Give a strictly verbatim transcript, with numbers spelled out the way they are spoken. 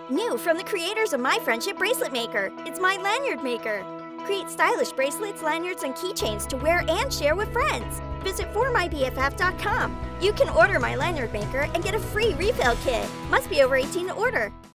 New from the creators of My Friendship Bracelet Maker, it's my lanyard maker. Create stylish bracelets, lanyards, and keychains to wear and share with friends. Visit for my B F F dot com. You can order my lanyard maker and get a free refill kit. Must be over eighteen to order.